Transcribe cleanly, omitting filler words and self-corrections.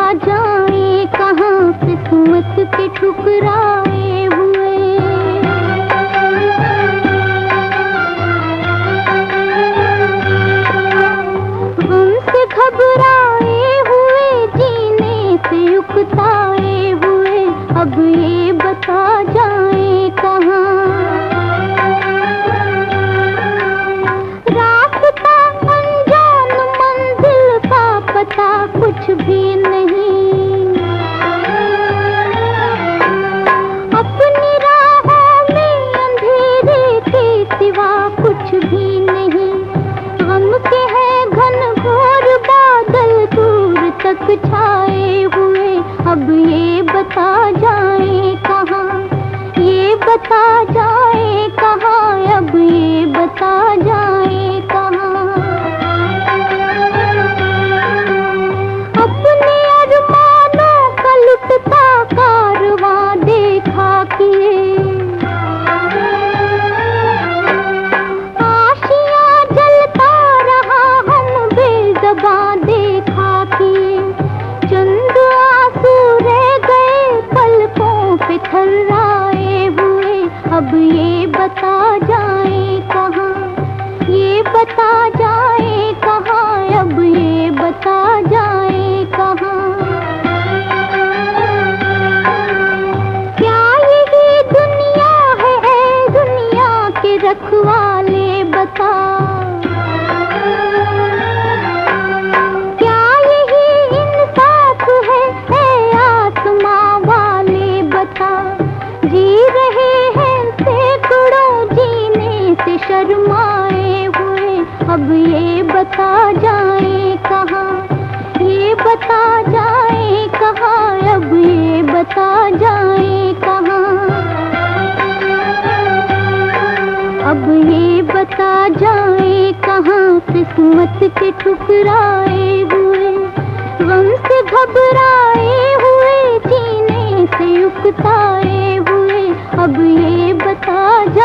जाए कहाँ किस्मत के ठुकराए हुए। हमसे घबराए हुए, जीने से उकताए हुए, अब ये बता जाए कहाँ। रास्ता अनजान, मंजिल का पता कुछ भी नहीं। अपनी राहों में अंधेरे के सिवा कुछ भी नहीं। गम के हैं घनघोर बादल दूर तक छाए हुए, अब ये बता जाए कहाँ, ये बता जाए कहाँ, अब ये बता जाए कहाँ। अपने अरमानों का लुटता कारवां देखा किए, आशियाँ जलता रहा हम बेज़बां देखा किए। चंद आंसू रह गए पलकों पे थर्राए हुए, अब ये बता जाए कहाँ, ये बता जाए कहाँ, अब ये बता जाए कहाँ। क्या यही दुनिया है दुनिया के रखवाले बता। क्या यही इंसाफ है आसमां वाले बता। जी रहे हैं सैकड़ों जीने से शर्माए हुए, अब ये बता जाए कहाँ, ये बता जाए कहाँ, अब ये बता जाए कहाँ। अब ये बता जाए कहाँ किस्मत के ठुकराए हुए। गम से घबराए हुए, जीने से उकताए हुए, अब ये बता